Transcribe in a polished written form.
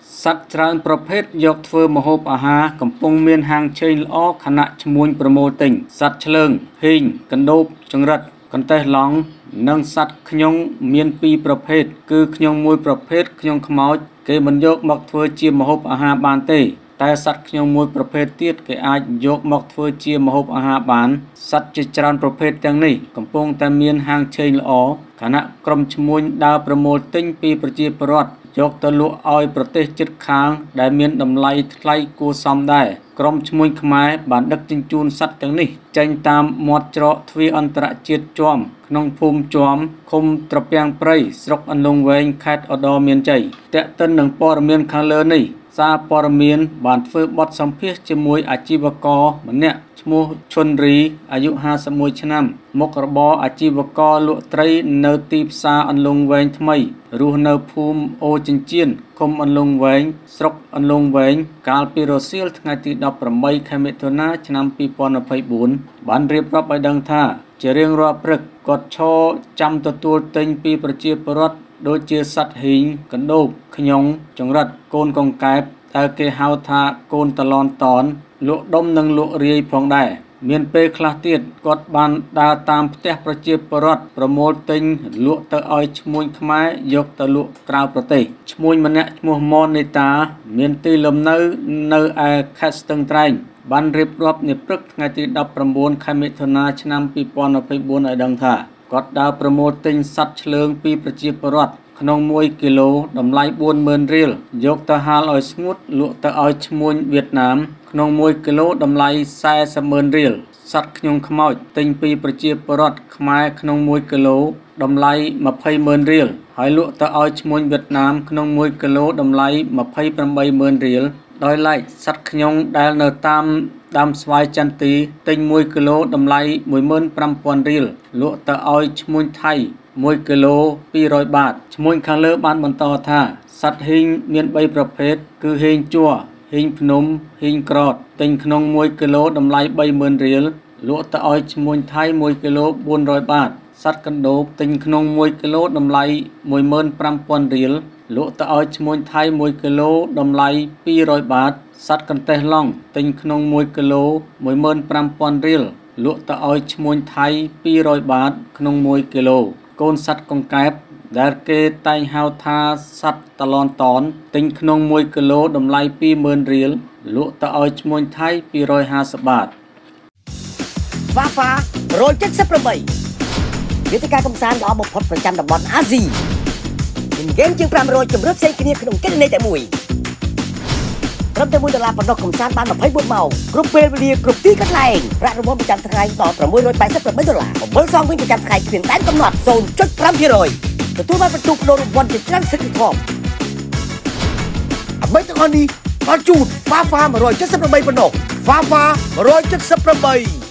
សត្វច្រើនប្រភេទយកធ្វើម្ហូបអាហារកំពុងមានហាងឆេងល្អខណៈឈ្មួញប្រមូលទិញសត្វឆ្លើងហ៊ីងកណ្ដូបចង្រិតកន្ទះឡង់និងសត្វខ្ញុងមានពីរប្រភេទគឺខ្ញុងមួយប្រភេទខ្ញុងខ្មោចគេមិនយកមកធ្វើជាម្ហូបអាហារបានទេតែសត្វខ្ញុងមួយប្រភេទទៀតគេអាចយកមកធ្វើជាម្ហូបអាហារបានសត្វជាច្រើនប្រភេទទាំងនេះកំពុងតែមានហាងឆេងល្អខណៈក្រុមឈ្មួញដើរប្រមូលទិញពីប្រជាពលរដ្ឋយកទៅលក់ឲ្យប្រទេសជិតខាងដែលមានតម្លៃថ្លៃគួរសមដែរក្រុមឈ្មួញខ្មែរបានដឹកជញ្ជូនសត្វទាំងនេះចេញតាមមាត់ច្រកទ្វារអន្តរជាតិជាំក្នុងភូមិជាំឃុំត្រពាំងព្រៃស្រុកអន្លង់វែងខេត្តឧត្តរមានជ័យទាក់ទិននឹងព័ត៌មានខាងលើនេះសារព័ត៌មានបានធ្វើបទសម្ភាសន៍ជាមួយអាជីវករម្នាក់ឈ្មោះឈុនរីអាយុ51ឆ្នាំមុខរបរអាជីវករលក់ត្រីនៅទីផ្សារអន្លង់វែងថ្មីរស់នៅភូមិអូចិញ្ចៀនឃុំអន្លង់វែងស្រុកអន្លង់វែងកាលពីរសៀលថ្ងៃទី18ខែមិថុនាឆ្នាំ2024បានរៀបរាប់ឲ្យដឹងថាជារៀងរាល់ព្រឹកគាត់ឈរចាំទទួលទិញពីប្រជាពលរដ្ឋដូចជាសត្វហ៊ីងកណ្ដូបខ្ញុងចង្រិតកូនកង្កែបដែលគេហៅថាកូនតឡនតនលក់ដុំនិងលក់រាយផងដែរមានពេលខ្លះទៀតគាត់បានដើរតាមផ្ទះប្រជាពលរដ្ឋប្រមូលទិញលក់ទៅឲ្យឈ្មួញខ្មែរយកទៅលក់ក្រៅប្រទេសឈ្មួញម្នាក់ឈ្មោះម៉ននេតាមានទីលំនៅនៅឯខេត្តស្ទឹងត្រែងបានរៀបរាប់នាព្រឹកថ្ងៃទី19ខែមិថុនាឆ្នាំ2024ឲ្យដឹងថាគាត់ដើរប្រមូលទិញសត្វឆ្លើងពីប្រជាពលរដ្ឋក្នុង1គីឡូតម្លៃ 40000 រៀលយកទៅហាលឲ្យស្ងួតលក់ទៅឲ្យឈ្មួញវៀតណាមក្នុង1គីឡូតម្លៃ 40000 រៀលសត្វខ្ញុងខ្មោចទិញពីប្រជាពលរដ្ឋខ្មែរក្នុង1គីឡូតម្លៃ 20000 រៀលហើយលក់ទៅឲ្យឈ្មួញវៀតណាមក្នុង1គីឡូតម្លៃ 28000 រៀលដោយឡែកសត្វខ្ញុងដែលនៅតាមដើមស្វាយចន្ទទីទិញ1គីឡូតម្លៃ 15000 រៀលលក់ទៅឲ្យឈ្មួញថៃ1គីឡូ200 បាតឈ្មួញខាងលើបានបន្តថាសត្វហ៊ីងមាន3ប្រភេទគឺហ៊ីងជ័រហ៊ីងភ្នំហ៊ីងក្រតទិញក្នុង1គីឡូតម្លៃ 30000 រៀលលក់ទៅឲ្យឈ្មួញថៃ1គីឡូ400 បាតសត្វកណ្ដូបទិញក្នុង1គីឡូតម្លៃ 15000 រៀលលក់ទៅឲ្យឈ្មួញថៃ1គីឡូតម្លៃ200 បាតសត្វកន្ទះឡង់ទិញក្នុង1គីឡូ 15000 រៀលលក់ទៅឲ្យឈ្មួញថៃ200 បាតក្នុង1គីឡូកូនសត្វកង្កែបដែលគេតែងហៅថាសត្វតឡនតនទិញក្នុង1គីឡូតម្លៃ 20000 រៀលលក់ទៅឲ្យឈ្មួញថៃ250 បាតហ្វាហ្វា178វេទិកាកម្សាន្តល្អបំផុតប្រចាំតំបន់អាស៊ីមានហ្គេមជាង500ជម្រើសផ្សេងគ្នាក្នុងគណនីតែមួយត្រឹមតែ$1ប៉ុណ្ណោះកម្សាន្តបាន24ម៉ោងគ្រប់ពេលវេលាគ្រប់ទីកន្លែងប្រាក់រង្វាន់ប្រចាំថ្ងៃដល់$688អំបិលសងវិញប្រចាំថ្ងៃគ្មានដែនកំណត់ 0.5% ទទួលបានបន្ទុកផ្ដោរង្វាន់ជាច្រើនសិទ្ធិធំអ្វីទាំងអស់នេះបានជូនហ្វាហ្វា178ប៉ុណ្ណោះហ្វាហ្វា178